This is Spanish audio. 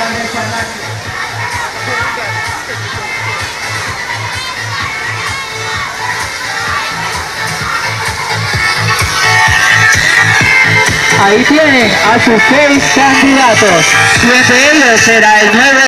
Ahí tienen a sus 6 candidatos y entre ellos será el 9